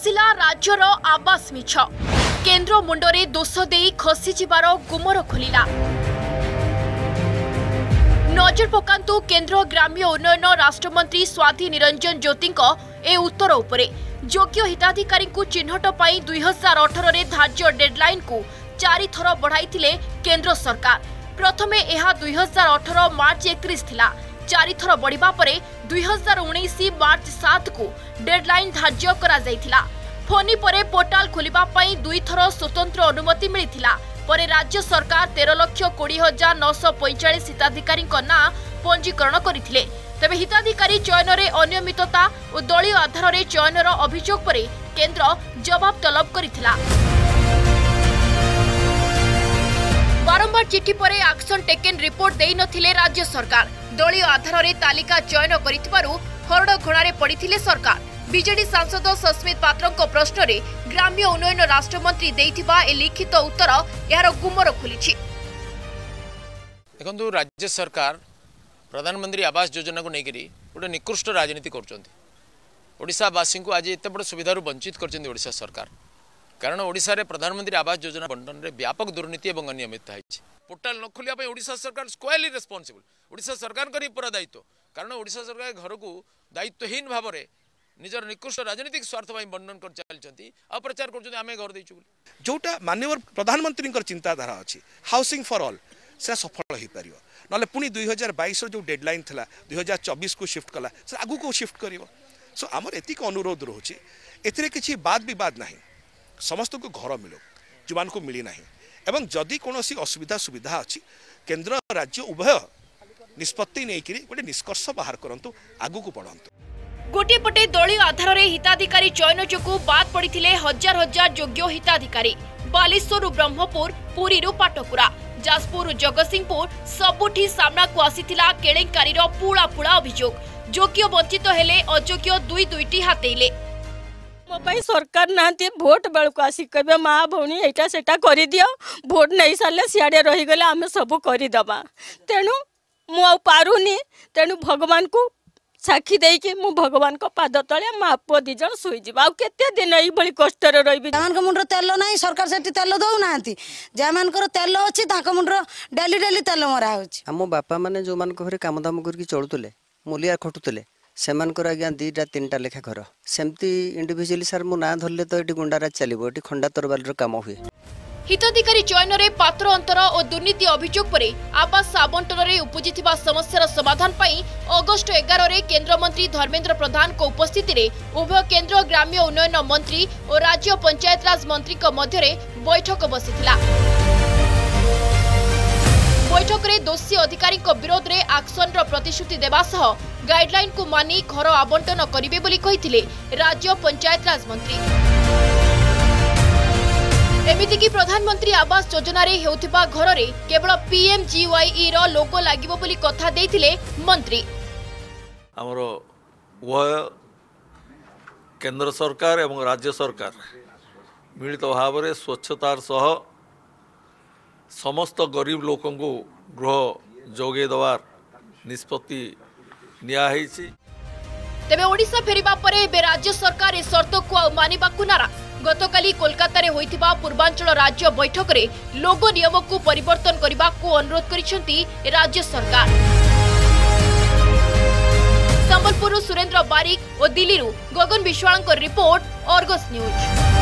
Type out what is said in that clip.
खसिला राज्यर आवास मिछ केन्द्र मुंडरे दोष दे खसी जिबार गुमर खोलिला। नजर पकांतु केन्द्र ग्राम्य उन्नयन राष्ट्रमंत्री स्वाति निरंजन ज्योति ए उत्तर उपरे योग्य हिताधिकारी चिन्हट पाई 2018 रे धार्य डेडलाइन को 4 थर बढ़ाई केन्द्र सरकार। प्रथमे यह 2018 मार्च 31 थिला, 4 थर बढ़िबा परे 2019 मार्च 7 को डेडलाइन धार्य करा जायथिला। फोनी परे पोर्टाल खोलिबा पई 2 थर स्वतंत्र अनुमति मिलिथिला। परे राज्य सरकार 13,20,945 हिताधिकारी ना पंजीकरण करथिले। तबे हिताधिकारी चयन रे अनियमितता और दलीय आधार रे चयनर अभियोग परे केन्द्र जवाब तलब करथिला। बारंबार चिठी परे एक्शन टेकन रिपोर्ट देई नथिले राज्य सरकार। दलीय आधार रे तालिका चयन करितबारु हरड घणारे पड़िथिले सरकार। बीजेडी सांसद सस्मित पात्र प्रश्न रे ग्राम्य उन्नयन राष्ट्रमंत्री देइथिबा ए लिखित उत्तर यार गुमर खोलिछि। देखंतु राज्य सरकार प्रधानमंत्री आवास योजना को लेकर गोटे निकृष्ट राजनीति करवासी को आज एत बड़ सुविधार वंचित कर सरकार। कारण ओडिशा रे प्रधानमंत्री आवास योजना बंटन रे व्यापक दुर्नीति और अनियमितता है। पोर्टाल न खोलिया ओडिशा सरकार स्क्वायरली रेस्पॉन्सिबल। ओडिशा सरकार कर पूरा दायित्व। कारण ओडिशा सरकार घर को दायित्वहीन भाव में निजर निकृष्ट राजनीतिक स्वार्थ बंटन कर चलती आ प्रचार कर आम घर देचु जोटा माननीय प्रधानमंत्री चिंताधारा अच्छी हाउसिंग फॉर ऑल से सफल हो पार ना पुणी 2022 जो डेडलाइन था 2024 को शिफ्ट कला से आगू को शिफ्ट कर। सो आमर एतिक अनुरोध रोचे एथिरे किछि बात विवाद नहीं, समस्त को घर मिलो जो मान को मिली ना एवं जदि कौन असुविधा सुविधा अच्छी केन्द्र राज्य उभय निष्पत्ति नहीं गोटे निष्कर्ष बाहर करंतु आगू को बढ़ंतु। गोटे पटे दलीय आधार रे हिताधिकारी चयन जोगु बाद पड़िथिले हजार हजार योग्य हिताधिकारी। बालेश्वर ब्रह्मपुर, पुरी पाटकुरा, जाजपुर जगतसिंहपुर सबुठी सामना को आसीथिला केलेंकारीर पुला पुला अभियोग। योग्य वंचित हेले अयोग्य दुई दुईटी हातेइले। मोबाइल सरकार नांती भोट बेलू आसी कहे माँ भौणी एटा सेटा कर दियो, भोट नहीं सारे सियाड़े रहीगले आम सब करदे। तेणु मु पारुनी, तेणु भगवान को साक्षी देकी मु भगवान को पाद तले माँ पुओ 2 जण शोईजा आ केते दिन ये कष्ट रही। मुंडर तेल ना सरकार से तेल दौना जहाँ तेल अच्छी मुंडर डेली डेली तेल मरा हो। बापा मैंने जो मान घर कम दाम कर चलुले मूलिया खटुले से आज्ञा 2टा 3टा लेखा घर सेमती इंडिविजुअली सार मो ना धरले तो ये गुंडाराज चलो ये खंडा तरबार काम हुए। हिताधिकारी चयन रे पात्र अंतर और दुर्नीति अभियोग परे आवास आवंटन रे उपजिथिबा समस्यार समाधान पई अगस्त 11 रे केंद्र मंत्री धर्मेंद्र प्रधान को उपस्थिति रे उभय केंद्र ग्राम्य उन्नयन मंत्री और राज्य पंचायत राज मंत्री को मध्य रे बैठक बसिथिला। बैठक रे दोषी अधिकारी को विरोध रे एक्शन रो प्रतिश्रुति देबा सह गाइडलाइन को मानी घर आवंटन करिवे बोली कहिथिले राज्य पंचायत राज मंत्री। एमिति कि प्रधानमंत्री आवास योजना रे हेउथिबा घर रे केवल PMGYE रो लोगो लागिबो बोली कथा देथिले मंत्री। हमरो वह केंद्र सरकार एवं राज्य सरकार मिलित भाव में स्वच्छतार सह समस्त गरीब लोकों को गृह जोगे दवार निष्पत्ति निया हेछि। तेबे ओडिशा फेरिबा परे एबे राज्य सरकार ए शर्त को मानिबाकु नाराज। गतकाली कोलकाता रे होइथिबा पूर्वांचल राज्य बैठक रे लोगो नियम को परिवर्तन करबा को अनुरोध करिसेंती राज्य सरकार। संबलपुर सुरेंद्र बारिक और Delhi Gagan Biswal report, Argus news.